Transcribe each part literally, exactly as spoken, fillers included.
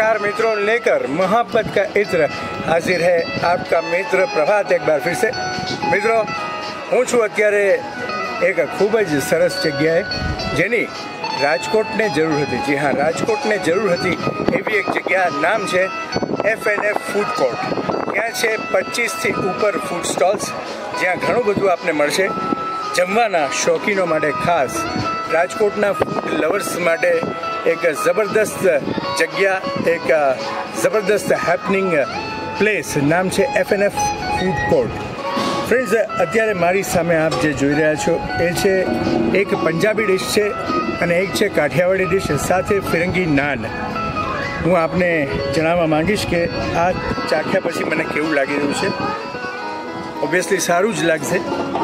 नमस्कार मित्रों, लेकर मोहब्बत का इत्र हाजिर है आपका मित्र प्रभात एक बार फिर से। मित्रों, हूँ छूँ अत्यारे एक खूब ज सरस जग्याए जेनी राजकोटने जरूर हती। जी हाँ, राजकोटने जरूर हती एवी एक जग्या, नाम है F N F food court. ત્યાં છે પચીસ થી ઉપર ફૂડ સ્ટોલ્સ, જ્યાં ઘણું બધું આપને મળશે જમવાના શોખીનો માટે। ખાસ રાજકોટના ફૂડ લવર્સ માટે એક જબરદસ્ત જગ્યા, એક જબરદસ્ત હેપનિંગ પ્લેસ, નામ છે F N F food court. Friends, અત્યારે મારી સામે આપ જે જોઈ રહ્યા છો એ છે એક પંજાબી ડિશ છે અને એક છે કાઠિયાવાડી ડિશ, સાથે ફિરંગી નાન। હું આપને જણાવવા માંગીશ કે આ ચાખ્યા પછી મને કેવું લાગી રહ્યું છે। ઓબ્વિયસલી સારું જ લાગશે।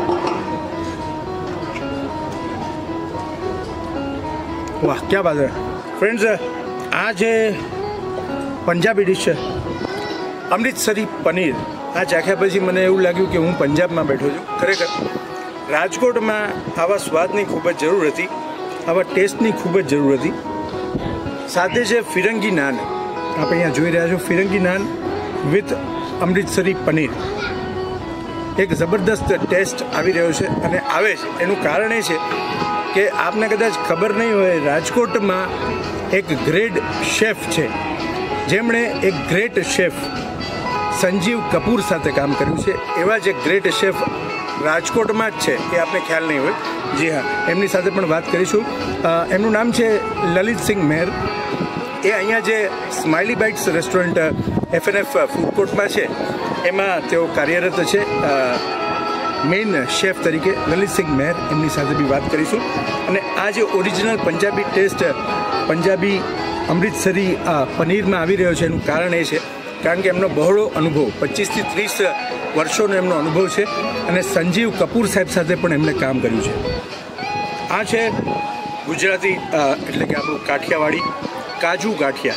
વાહ, ક્યાં બાત હે ફ્રેન્ડ્સ। આ જે પંજાબી ડિશ છે અમૃતસરી પનીર, આ ચાખ્યા પછી મને એવું લાગ્યું કે હું પંજાબમાં બેઠો છું। ખરેખર રાજકોટમાં આવા સ્વાદની ખૂબ જ જરૂર હતી, આવા ટેસ્ટની ખૂબ જ જરૂર હતી। સાથે છે ફિરંગી નાન, આપણે અહીંયા જોઈ રહ્યા છો ફિરંગી નાન વિથ અમૃતસરી પનીર। એક જબરદસ્ત ટેસ્ટ આવી રહ્યો છે અને આવે છે એનું કારણ એ છે કે આપને કદાચ ખબર નહીં હોય, રાજકોટમાં એક ગ્રેટ શેફ છે જેમણે એક ગ્રેટ શેફ સંજીવ કપૂર સાથે કામ કર્યું છે। એવા જ એક ગ્રેટ શેફ રાજકોટમાં જ છે, એ આપને ખ્યાલ નહીં હોય। જી હા, એમની સાથે પણ વાત કરીશું। એમનું નામ છે લલિતસિંહ મેર। એ અહીંયા જે smiley bites restaurant F N F food કોર્ટમાં છે એમાં તેઓ કાર્યરત છે મેઇન શેફ તરીકે। લલિતસિંહ મેર, એમની સાથે બી વાત કરીશું। અને આ જે ઓરિજિનલ પંજાબી ટેસ્ટ, પંજાબી અમૃતસરી પનીરમાં આવી રહ્યો છે એનું કારણ એ છે કારણ કે એમનો બહોળો અનુભવ, પચીસથી ત્રીસ વર્ષોનો એમનો અનુભવ છે અને સંજીવ કપૂર સાહેબ સાથે પણ એમણે કામ કર્યું છે। આ છે ગુજરાતી એટલે કે આપણું કાઠિયાવાડી કાજુ ગાંઠિયા।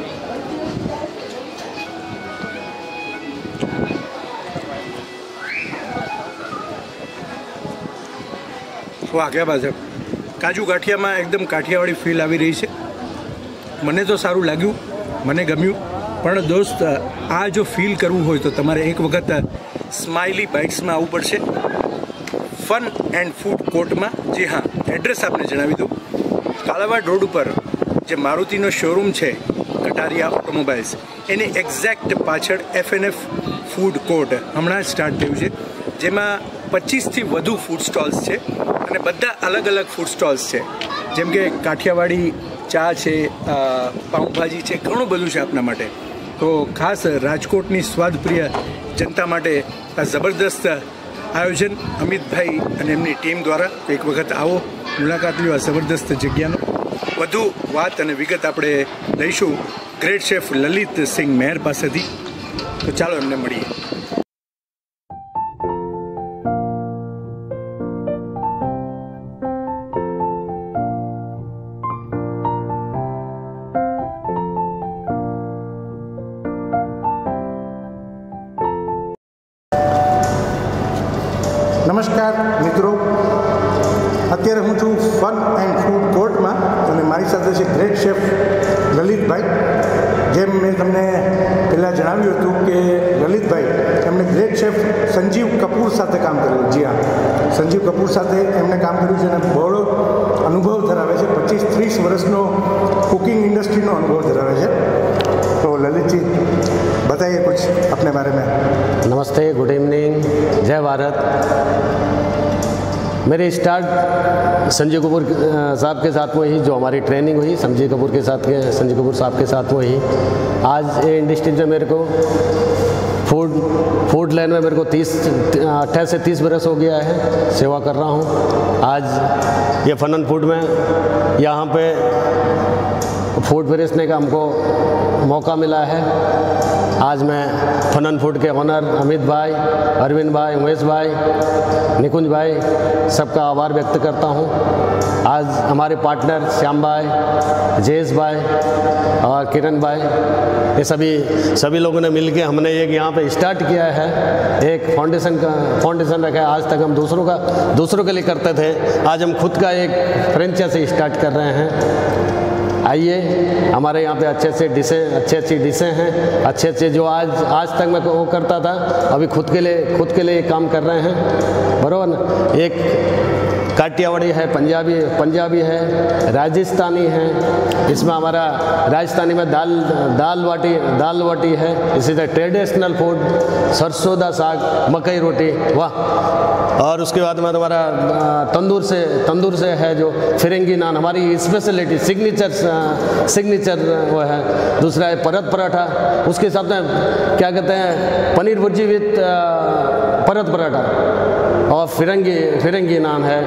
વાહ, ક્યાં બાત છે। કાજુ ગાંઠિયામાં એકદમ કાઠિયાવાડી ફીલ આવી રહી છે। મને તો સારું લાગ્યું, મને ગમ્યું। પણ દોસ્ત, આ જો ફીલ કરવું હોય તો તમારે એક વખત સ્માઇલી બાઇટ્સમાં આવવું પડશે, ફન એન્ડ ફૂડ કોર્ટમાં। જી હા, એડ્રેસ આપને જણાવી દઉં। કાલાવાડ રોડ ઉપર જે મારુતિનો શોરૂમ છે કટારિયા ઓટોમોબાઈલ્સ, એની એક્ઝેક્ટ પાછળ F N F food court હમણાં જ સ્ટાર્ટ થયું છે, જેમાં પચીસથી વધુ ફૂડ સ્ટોલ્સ છે અને બધા અલગ અલગ ફૂડ સ્ટોલ્સ છે, જેમ કે કાઠિયાવાડી ચા છે, પાઉંભાજી છે, ઘણું બધું છે આપના માટે। તો ખાસ રાજકોટની સ્વાદપ્રિય જનતા માટે આ જબરદસ્ત આયોજન અમિતભાઈ અને એમની ટીમ દ્વારા। એક વખત આવો, મુલાકાત લ્યો આ જબરદસ્ત જગ્યાનો। વધુ વાત અને વિગત આપણે લઈશું ગ્રેટ શેફ લલિતસિંહ મેર પાસેથી। તો ચાલો એમને મળીએ। નમસ્કાર મિત્રો, અત્યારે હું છું ફન એન્ડ ફૂડ કોર્ટમાં અને મારી સાથે છે ગ્રેટ શેફ લલિતભાઈ। જેમ મેં તમને પહેલાં જણાવ્યું હતું કે લલિતભાઈ એમણે ગ્રેટ શેફ સંજીવ કપૂર સાથે કામ કર્યું। જી હા, સંજીવ કપૂર સાથે એમણે કામ કર્યું છે અને બહોળો અનુભવ ધરાવે છે, પચીસ ત્રીસ વર્ષનો કુકિંગ ઇન્ડસ્ટ્રીનો અનુભવ ધરાવે છે। तो ललित जी बताइए कुछ अपने बारे में। नमस्ते, गुड इवनिंग, जय भारत। मेरी स्टार्ट संजय कपूर साहब के साथ हुई, जो हमारी ट्रेनिंग हुई संजय कपूर के साथ के संजय कपूर साहब के साथ हुई। आज ये इंडस्ट्री में मेरे को फूड फूड लाइन में मेरे को तीस अट्ठाईस से तीस बरस हो गया है, सेवा कर रहा हूँ। आज ये फन एंड फूड में यहाँ पे फूड परोसने का हमको मौका मिला है। आज मैं फन एंड फूड के ऑनर अमित भाई, अरविंद भाई, उमेश भाई, निकुंज भाई, सबका आभार व्यक्त करता हूँ। आज हमारे पार्टनर श्याम भाई, जयेश भाई और किरण भाई, ये सभी सभी लोगों ने मिलके हमने एक यहाँ पे स्टार्ट किया है, एक फाउंडेशन का फाउंडेशन रखा है। आज तक हम दूसरों का दूसरों के लिए करते थे, आज हम खुद का एक फ्रेंचाइजी स्टार्ट कर रहे हैं। आइए, हमारे यहाँ पे अच्छे अच्छे डिशें अच्छी अच्छी डिशें हैं, अच्छे अच्छे जो आज आज तक मैं वो करता था, अभी खुद के लिए खुद के लिए काम कर रहे हैं, बराबर ना। एक काठियावाड़ी है, पंजाबी पंजाबी है, राजस्थानी है, इसमें हमारा राजस्थानी में दाल दाल बाटी दाल बाटी है, इसी तरह ट्रेडिशनल फूड सरसों दा साग, मकई रोटी, वाह। और उसके बाद में तुम्हारा तंदूर से तंदूर से है जो फिरंगी नान, हमारी स्पेशलिटी सिग्नेचर सिग्नेचर वो है। दूसरा है परत पराठा, उसके साथ में क्या कहते हैं पनीर भुर्जी विथ परत पराठा, और फिरंगी फिरंगी नान है,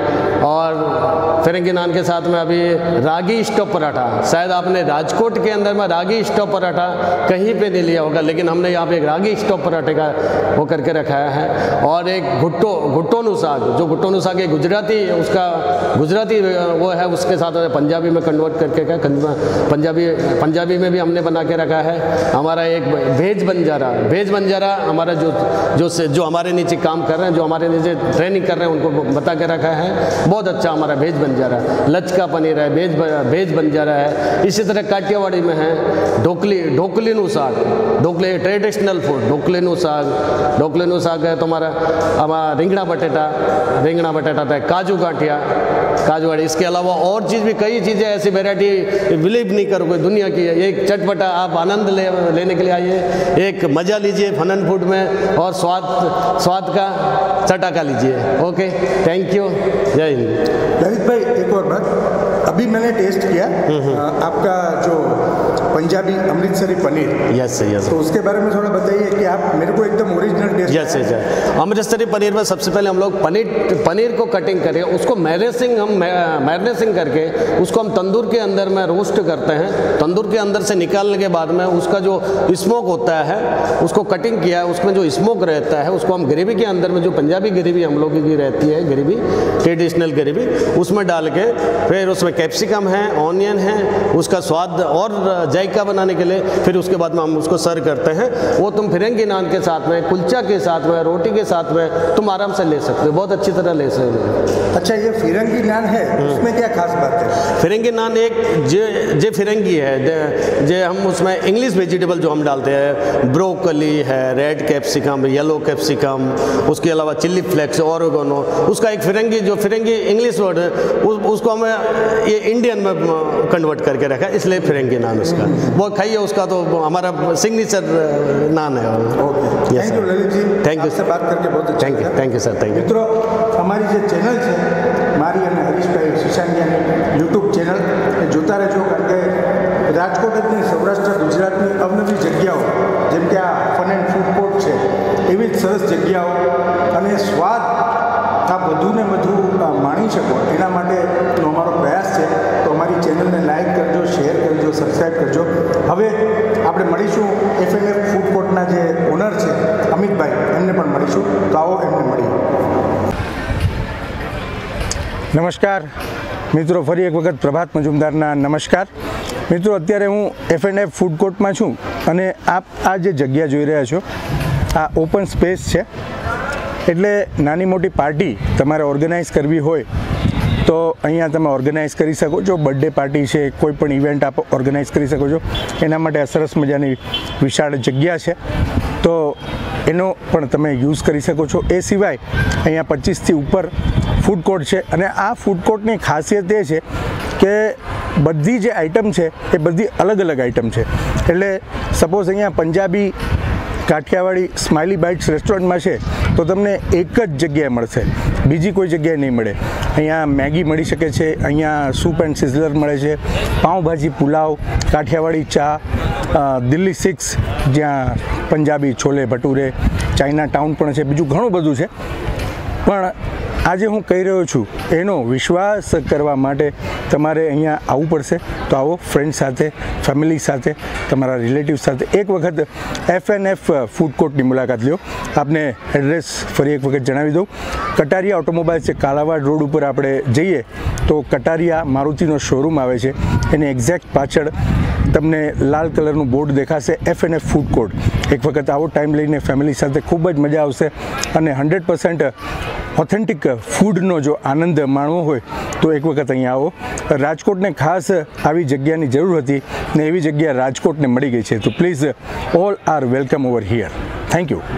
और फिरंगी नान के साथ में अभी रागी स्टोव पराठा। शायद आपने राजकोट के अंदर में रागी स्टोव पराठा कहीं पे नहीं लिया होगा, लेकिन हमने यहाँ पे एक रागी स्टोव पराठे का वो करके रखाया है। और एक भुट्टो भुट्टोनु साग, जो भुट्टोनु साग है गुजराती, उसका गुजराती वो है, उसके साथ पंजाबी में कन्वर्ट करके का पंजाबी पंजाबी में भी हमने बना के रखा है। हमारा एक भेज बंजारा भेज बंजारा हमारा जो जो से जो हमारे नीचे काम कर रहे हैं, जो हमारे नीचे ट्रेनिंग कर रहे हैं, उनको बता के रखा है। बहुत अच्छा हमारा भेज बंजारा, लचका पनीर है, भेज भेज बंजारा है। इसी तरह काठियावाड़ी में है ढोकली ढोकलीनु साग, ढोकली ट्रेडिशनल फूड, ढोकलीनु साग ढोकलीनु साग है तुम्हारा हमारा रिंगड़ा बटेटा रिंगड़ा बटेटा है, काजू गाठिया काजूवाड़ी। इसके अलावा और चीज़ भी कई चीज़ें ऐसी वैरायटी बिलीव नहीं करोगे दुनिया की है। एक चटपटा आप आनंद ले, लेने के लिए आइए, एक मज़ा लीजिए फन फूड में, और स्वाद स्वाद का चटाका लीजिए। ओके, थैंक यू, जय हिंद। ललित भाई, एक और बात, अभी मैंने टेस्ट किया आपका जो पंजाबी अमृतसरी पनीर, यस यस, तो उसके बारे में थोड़ा बताइए कि आप मेरे को एकदम original taste. Yes yes, Amritsari paneer में सबसे पहले हम लोग पनीर पनीर को कटिंग करें, उसको मैरिनेसिंग हम मैरिनेसिंग करके उसको हम तंदूर के अंदर में रोस्ट करते हैं। तंदूर के अंदर से निकालने के बाद में उसका जो स्मोक होता है, उसको कटिंग किया, उसमें जो स्मोक रहता है उसको हम ग्रेवी के अंदर में, जो पंजाबी ग्रेवी हम लोगों की रहती है, ग्रेवी ट्रेडिशनल ग्रेवी, उसमें डाल के फिर उसमें कैप्सिकम है, ऑनियन है, उसका स्वाद और जायका बनाने के लिए, फिर उसके बाद में हम उसको सर्व करते हैं। वो तुम फिरंगी नान के साथ में, कुलचा के साथ में, रोटी के साथ में तुम आराम से ले सकते हो, बहुत अच्छी तरह ले सकते हो। अच्छा, ये फिरंगी नान है, उसमें क्या खास बात है? फिरंगी नान एक जे जे फिरंगी है, जे हम उसमें इंग्लिश वेजिटेबल जो हम डालते हैं, ब्रोकली है, रेड कैप्सिकम, येलो कैप्सिकम, उसके अलावा चिल्ली फ्लेक्स, ऑरिगेनो, उसका एक फिरंगी जो फिरंगी इंग्लिश वर्ड है, उस, उसको हमें ये इंडियन में कन्वर्ट करके रखा है, इसलिए फिरंगी नान उसका। वो खाइए, उसका तो हमारा सिग्नेचर नान है। Thank you Lalit ji, thank you, से बात करके बहुत अच्छा thank you thank you sir, thank you. मित्रों, हमारी जो चैनल है मारी અને હરીશભાઈ શિશાંગિયાની યુટ્યુબ ચેનલ એ જોતા રહેજો, કારણ કે રાજકોટ જ નહીં, સૌરાષ્ટ્ર ગુજરાતની અવનવી જગ્યાઓ, જેમ કે આ ફન એન્ડ ફૂડ કોર્ટ છે, એવી જ સરસ જગ્યાઓ અને સ્વાદ આ વધુને વધુ માણી શકો, એના માટેનો અમારો પ્રયાસ છે। તો અમારી ચેનલને લાઈક કરજો, શેર કરજો, સબસ્ક્રાઈબ કરજો। હવે આપણે મળીશું એફ એન એફ ફૂડ કોર્ટના જે ઓનર છે અમિતભાઈ, એમને પણ મળીશું, તો આવો એમને મળીએ। નમસ્કાર મિત્રો, ફરી એક વખત પ્રભાત મજુમદારના નમસ્કાર। મિત્રો, અત્યારે હું એફ એન એફ ફૂડ કોર્ટમાં છું અને આપ આ જે જગ્યા જોઈ રહ્યા છો આ ઓપન સ્પેસ છે, એટલે નાની મોટી પાર્ટી તમારે ઓર્ગેનાઇઝ કરવી હોય તો અહીંયા તમે ઓર્ગેનાઇઝ કરી શકો છો। બર્થડે પાર્ટી છે, કોઈ પણ ઇવેન્ટ આપ ઓર્ગેનાઇઝ કરી શકો છો, એના માટે આ સરસ મજાની વિશાળ જગ્યા છે, તો એનો પણ તમે યુઝ કરી શકો છો। એ સિવાય અહીંયા પચીસથી ઉપર ફૂડ કોર્ટ છે, અને આ ફૂડ કોર્ટની ખાસિયત એ છે કે બધી જે આઇટમ છે એ બધી અલગ અલગ આઇટમ છે। એટલે સપોઝ અહીંયા પંજાબી કાઠિયાવાડી સ્માઇલી બાઇટ્સ રેસ્ટોરન્ટમાં છે તો તમને એક જ જગ્યાએ મળશે, બીજી કોઈ જગ્યાએ નહીં મળે। અહીંયા મેગી મળી શકે છે, અહીંયા સૂપ એન્ડ સિઝલર મળે છે, પાઉંભાજી, પુલાવ, કાઠિયાવાડી ચા, દિલ્હી સિક્સ જ્યાં પંજાબી છોલે ભટુરે, ચાઇના ટાઉન પણ છે, બીજું ઘણું બધું છે। પણ આજે હું કહી રહ્યો છું એનો વિશ્વાસ કરવા માટે તમારે અહીંયા આવવું પડશે। તો આવો ફ્રેન્ડ સાથે, ફેમિલી સાથે, તમારા રિલેટિવ સાથે એક વખત એફ એન એફ ફૂડ કોર્ટની મુલાકાત લ્યો। આપને એડ્રેસ ફરી એક વખત જણાવી દઉં, કટારિયા ઓટોમોબાઈલ્સ છે, કાલાવાડ રોડ ઉપર આપણે જઈએ તો કટારિયા મારુતિનો શોરૂમ આવે છે, એની એક્ઝેક્ટ પાછળ તમને લાલ કલરનું બોર્ડ દેખાશે F N F food court, એક વખત આવો ટાઈમ લઈને ફેમિલી સાથે ખૂબ જ મજા આવશે અને હંડ્રેડ પર્સન્ટ ઓથેન્ટિક ફૂડનો જો આનંદ માણવો હોય તો એક વખત અહીંયા આવો. રાજકોટને ખાસ આવી જગ્યાની જરૂર હતી ને એવી જગ્યા રાજકોટને મળી ગઈ છે. તો please all are welcome over here. Thank you.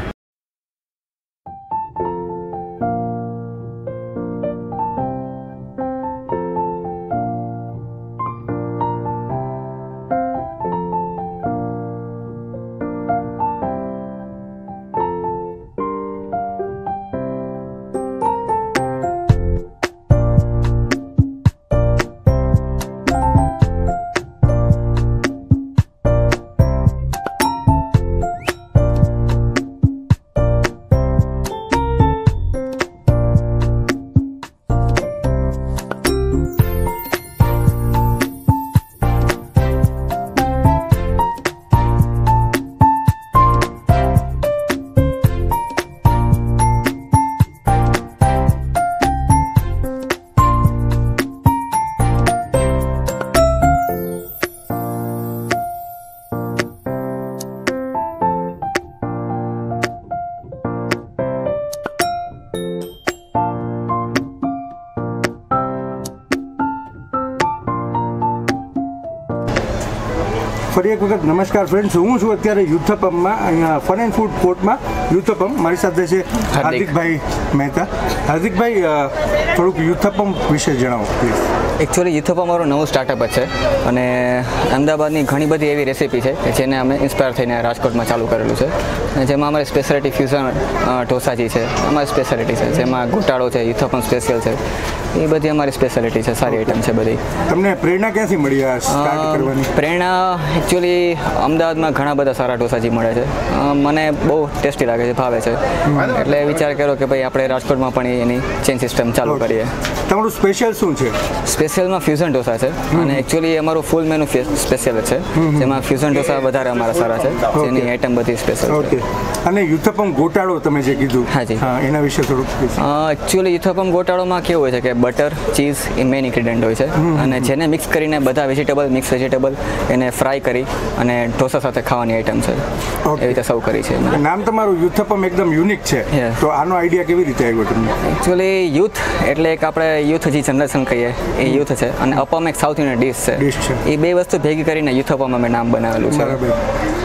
ફરી એક વખત નમસ્કાર ફ્રેન્ડ્સ, હું છું અત્યારે યુથપમમાં, અહીંયા ફન એન્ડ ફૂડ કોર્ટમાં યુથપમ. મારી સાથે છે હાર્દિકભાઈ મહેતા. હાર્દિકભાઈ, થોડુંક યુથપમ વિશે જણાવો પ્લીઝ. એકચ્યુઅલી યુથપમ મારું નવું સ્ટાર્ટઅપ જ છે અને અમદાવાદની ઘણી બધી એવી રેસીપી છે કે જેને અમે ઇન્સ્પાયર થઈને રાજકોટમાં ચાલુ કરેલું છે. જેમાં અમારી સ્પેશિયાલિટી ફ્યુઝન ઢોસાજી છે, અમારી સ્પેશિયાલિટી છે. જેમાં ગોટાળો છે, યુથપમ સ્પેશિયલ છે, એ બધી અમારી સ્પેશિયાલિટી છે. સારી આઈટમ છે બધી. તમને પ્રેરણા ક્યાંથી મળી આ સ્ટાર્ટ કરવાની? પ્રેરણા એકચ્યુઅલી અમદાવાદમાં ઘણા બધા સારા ઢોસાજી મળે છે. મને બહુ ટેસ્ટી લાગે છે, ભાવે છે, એટલે વિચાર કર્યો કે ભાઈ આપણે રાજકોટમાં પણ એની ચેન સિસ્ટમ ચાલુ કરીએ. તમારું સ્પેશિયલ શું છે? સ્પેશિયલમાં ફ્યુઝન ઢોસા છે અને એકચ્યુઅલી અમારું ફૂલ મેનુ સ્પેશિયલ છે. જેમાં ફ્યુઝન ઢોસા વધારે અમારા સારા છે, જેની આઈટમ બધી સ્પેશિયલ છે. અને યુથપમ ગોટાળો તમે જે કીધું, હાજી, એના વિશે થોડુંક. એકચ્યુઅલી યુથપમ ગોટાળોમાં કેવું હોય છે કે બટર, ચીઝ એ મેઇન ઇન્ગ્રીડિયન્ટ હોય છે અને જેને મિક્સ કરીને બધા વેજીટેબલ, મિક્સ વેજીટેબલ એને ફ્રાય કરી અને ઢોસા સાથે ખાવાની આઈટમ છે. એવી રીતે સર્વ કરી છે. નામ તમારું યુથપમ એકદમ યુનિક છે, તો આનો આઈડિયા કેવી રીતે આવ્યો તમને? એકચ્યુઅલી યુથ એટલે એક આપણે યુથ જે જનરેશન કહીએ એ યુથ છે અને અપમ એક સાઉથ ઇન્ડિયન ડીશ છે. એ બે વસ્તુ ભેગી કરીને યુથપમ અમે નામ બનાવેલું છે.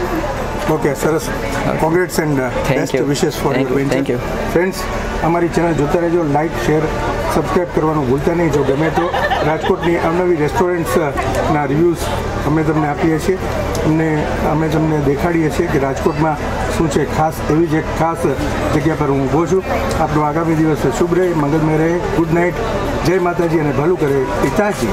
ઓકે, સરસ. Congrats and best wishes for your venture. Thank you friends, અમારી ચેનલ જોતા રહેજો, લાઇક, શેર, સબસ્ક્રાઈબ કરવાનું ભૂલતા નહીં. જો ગમે તો રાજકોટની અવનવી રેસ્ટોરન્ટ્સના રિવ્યૂઝ અમે તમને આપીએ છીએ અને અમે તમને દેખાડીએ છીએ કે રાજકોટમાં શું છે ખાસ. એવી જ એક ખાસ જગ્યા પર હું ઊભો છું. આપણો આગામી દિવસ શુભ રહે, મંગલમય રહે. Good night. જય માતાજી અને ભલું કરે પિતાજી.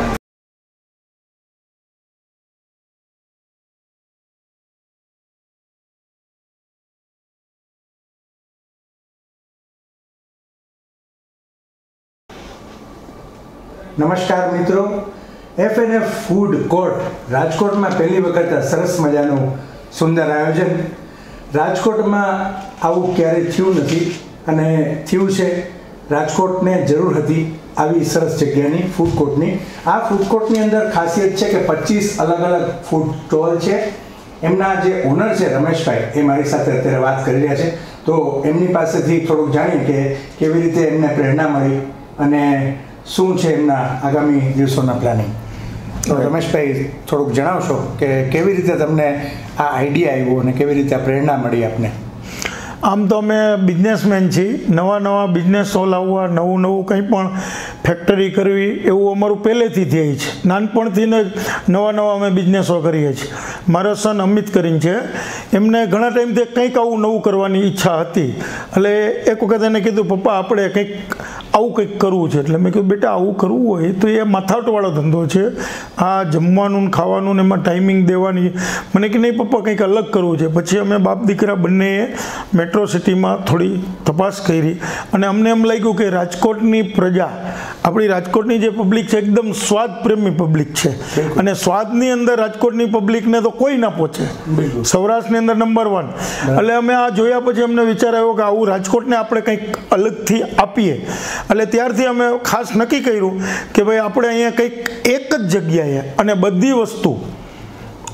નમસ્કાર મિત્રો, F N F food court રાજકોટમાં પહેલી વખત સરસ મજાનું સુંદર આયોજન. રાજકોટમાં આવું ક્યારેય થયું નથી અને થયું છે. રાજકોટને જરૂર હતી આવી સરસ જગ્યાની, ફૂડ કોર્ટની. આ ફૂડ કોર્ટની અંદર ખાસિયત છે કે પચીસ અલગ અલગ ફૂડ સ્ટોલ છે. એમના જે ઓનર છે રમેશભાઈ, એ મારી સાથે અત્યારે વાત કરી રહ્યા છે. તો એમની પાસેથી થોડુંક જાણીએ કે કેવી રીતે એમને પ્રેરણા મળી અને શું છે એમના આગામી દિવસોના પ્લાનિંગ. તો રમેશભાઈ, થોડુંક જણાવશો કે કેવી રીતે તમને આ આઈડિયા આવ્યો અને કેવી રીતે આ પ્રેરણા મળી આપને? આમ તો અમે બિઝનેસમેન છીએ. નવા નવા બિઝનેસો લાવવા, નવું નવું કંઈ પણ ફેક્ટરી કરવી એવું અમારું પહેલેથી થયું છે. નાનપણથી જ નવા નવા અમે બિઝનેસો કરીએ છીએ. મારો સન અમિત કરીને છે, એમને ઘણા ટાઈમથી કંઈક આવું નવું કરવાની ઈચ્છા હતી. એટલે એક વખત એને કીધું, પપ્પા આપણે કંઈક આવું કંઈક કરવું છે. એટલે મેં કહ્યું, બેટા આવું કરવું હોય તો એ માથાવટવાળો ધંધો છે. આ જમવાનું ને ખાવાનું ને એમાં ટાઈમિંગ દેવાની. મને કે નહીં પપ્પા કંઈક અલગ કરવું છે. પછી અમે બાપ દીકરા બંનેએ મેટ્રો સિટીમાં થોડી તપાસ કરી અને અમને એમ લાગ્યું કે રાજકોટની પ્રજા, આપણી રાજકોટની જે પબ્લિક છે એકદમ સ્વાદ પ્રેમી પબ્લિક છે અને સ્વાદની અંદર રાજકોટની પબ્લિકને તો કોઈ ના પહોંચે. સૌરાષ્ટ્રની અંદર નંબર વન. એટલે અમે આ જોયા પછી અમને વિચાર આવ્યો કે આવું રાજકોટને આપણે કંઈક અલગથી આપીએ. એટલે ત્યારથી અમે ખાસ નક્કી કર્યું કે ભાઈ આપણે અહીંયા કંઈક એક જ જગ્યાએ અને બધી વસ્તુ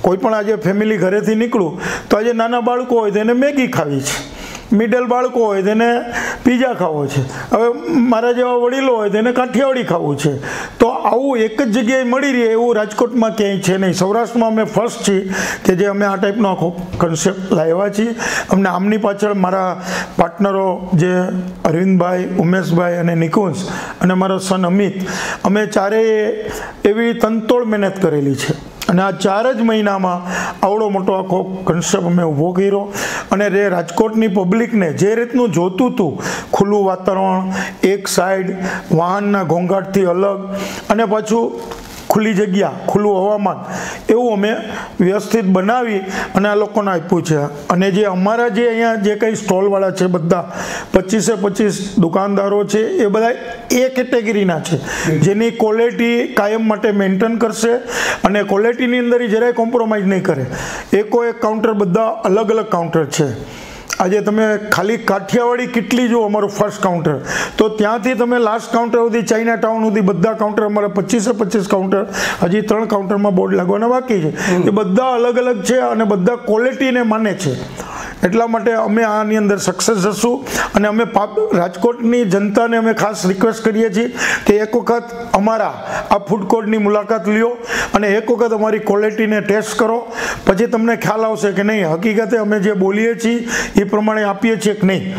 કોઈ પણ આજે ફેમિલી ઘરેથી નીકળું તો આજે નાના બાળકો હોય તો એને મેગી ખાવી છે, મિડલ બાળકો હોય તેને પીઝા ખાવો છે, હવે મારા જેવા વડીલો હોય તેને કાઠિયાવાડી ખાવું છે. તો આવું એક જ જગ્યાએ મળી રહે એવું રાજકોટમાં ક્યાંય છે નહીં. સૌરાષ્ટ્રમાં અમે ફર્સ્ટ છીએ કે જે અમે આ ટાઈપનો આખો કન્સેપ્ટ લાવ્યા છીએ. અમને આમની પાછળ મારા પાર્ટનરો જે અરવિંદભાઈ, ઉમેશભાઈ અને નિકુંજ અને મારો સન અમિત, અમે ચારેય એવી તનતોડ મહેનત કરેલી છે અને આ ચાર જ મહિનામાં આવડો મોટો આખો કન્સેપ્ટ અમે ઊભો કર્યો. અને રે રાજકોટની પબ્લિકને જે રીતનું જોતું હતું, ખુલ્લું વાતાવરણ, એક સાઈડ વાહનના ઘોંઘાટથી અલગ અને પાછું ખુલ્લી જગ્યા, ખુલ્લું હવામાન, એવું અમે વ્યવસ્થિત બનાવી અને આ લોકોને આપ્યું છે. અને જે અમારા જે અહીંયા જે કંઈ સ્ટોલવાળા છે બધા પચીસે પચીસ દુકાનદારો છે એ બધા એ કેટેગરીના છે જેની ક્વોલિટી કાયમ માટે મેન્ટેન કરશે અને ક્વોલિટીની અંદર જરાય કોમ્પ્રોમાઇઝ નહીં કરે. એકો એક કાઉન્ટર બધા અલગ અલગ કાઉન્ટર છે. આજે તમે ખાલી કાઠિયાવાડી કેટલી જો અમારું ફર્સ્ટ કાઉન્ટર, તો ત્યાંથી તમે લાસ્ટ કાઉન્ટર સુધી ચાઇના ટાઉન સુધી બધા કાઉન્ટર અમારા પચીસે પચીસ કાઉન્ટર, હજી ત્રણ કાઉન્ટરમાં બોર્ડ લાગવાના બાકી છે. એ બધા અલગ અલગ છે અને બધા ક્વોલિટીને માને છે. એટલા માટે અમે આની અંદર સક્સેસ થશું. અને અમે રાજકોટની જનતાને અમે ખાસ રિક્વેસ્ટ કરીએ છીએ કે એક વખત અમારા આ ફૂડ કોર્ટની મુલાકાત લ્યો અને એક વખત અમારી ક્વોલિટીને ટેસ્ટ કરો, પછી તમને ખ્યાલ આવશે કે નહીં હકીકતે અમે જે બોલીએ છીએ એ પ્રમાણે આપીએ છીએ કે નહીં.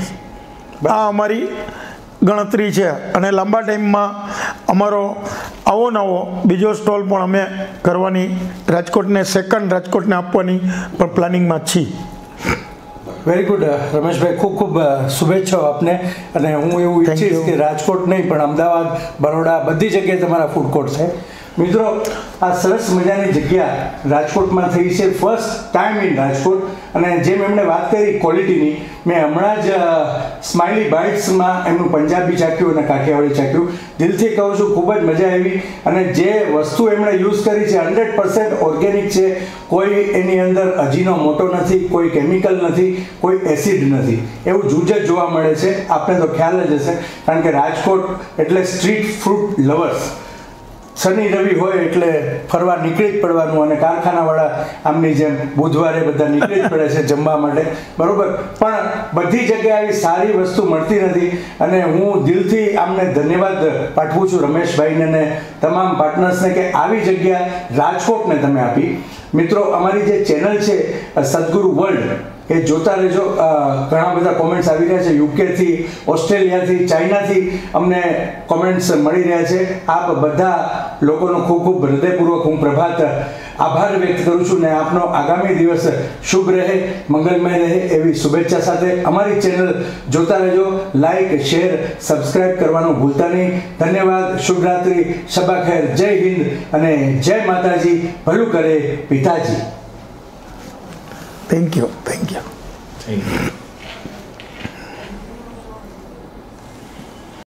આ અમારી ગણતરી છે અને લાંબા ટાઈમમાં અમારો આવો નવો બીજો સ્ટોલ પણ અમે કરવાની, રાજકોટને સેકન્ડ રાજકોટને આપવાની પણ પ્લાનિંગમાં છીએ. વેરી ગુડ રમેશભાઈ, ખૂબ ખૂબ શુભેચ્છાઓ આપને. અને હું એવું ઈચ્છીશ કે રાજકોટ નહીં પણ અમદાવાદ, બરોડા બધી જગ્યાએ તમારા ફૂડ કોર્ટ છે. મિત્રો, આ સરસ મજાની જગ્યા રાજકોટમાં થઈ છે, ફર્સ્ટ ટાઈમ ઇન રાજકોટ. અને જેમ એમણે વાત કરી ક્વોલિટીની, મેં હમણાં જ સ્માઇલી બાઇટ્સમાં એમનું પંજાબી ચાખ્યું અને કાઠિયાવાડી ચાખ્યું. દિલથી કહું છું, ખૂબ જ મજા આવી. અને જે વસ્તુ એમણે યુઝ કરી છે હંડ્રેડ પર્સન્ટ ઓર્ગેનિક છે. કોઈ એની અંદર અજીનો મોટો નથી, કોઈ કેમિકલ નથી, કોઈ એસિડ નથી. એવું જૂજ જ જોવા મળે છે. આપણે તો ખ્યાલ જ હશે, કારણ કે રાજકોટ એટલે સ્ટ્રીટ ફ્રૂટ લવર્સ. શનિ રવિ હોય એટલે ફરવા નીકળી જ પડવાનું. અને કારખાનાવાળા આમની જેમ બુધવારે બધા નીકળી જ પડે છે જમવા માટે, બરોબર. પણ બધી જગ્યાએ આવી સારી વસ્તુ મળતી નથી. અને હું દિલથી આમને ધન્યવાદ પાઠવું છું રમેશભાઈને ને તમામ પાર્ટનર્સને કે આવી જગ્યા રાજકોટને તમે આપી. મિત્રો, અમારી જે ચેનલ છે સદગુરુ વર્લ્ડ, એ જોતા રહેજો. ઘણા બધા કોમેન્ટ્સ આવી રહ્યા છે યુકેથી, ઓસ્ટ્રેલિયાથી, ચાઇનાથી અમને કોમેન્ટ્સ મળી રહ્યા છે. આપ બધા લોકોનો ખૂબ ખૂબ હૃદયપૂર્વક હું પ્રભાત આભાર વ્યક્ત કરું છું. ને આપનો આગામી દિવસ શુભ રહે, મંગલમય રહે એવી શુભેચ્છા સાથે અમારી ચેનલ જોતા રહેજો. લાઈક, શેર, સબસ્ક્રાઇબ કરવાનું ભૂલતા નહીં. ધન્યવાદ, શુભરાત્રી, શબા ખેર, જય હિન્દ અને જય માતાજી. ભલું કરે પિતાજી. Thank you thank you thank you.